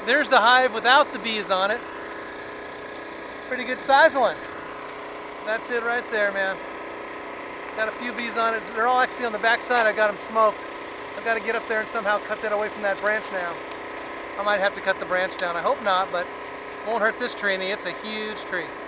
There's the hive without the bees on it. Pretty good size one. That's it right there, man. Got a few bees on it. They're all actually on the back side. I got them smoked. I've got to get up there and somehow cut that away from that branch now. I might have to cut the branch down. I hope not, but it won't hurt this tree any. It's a huge tree.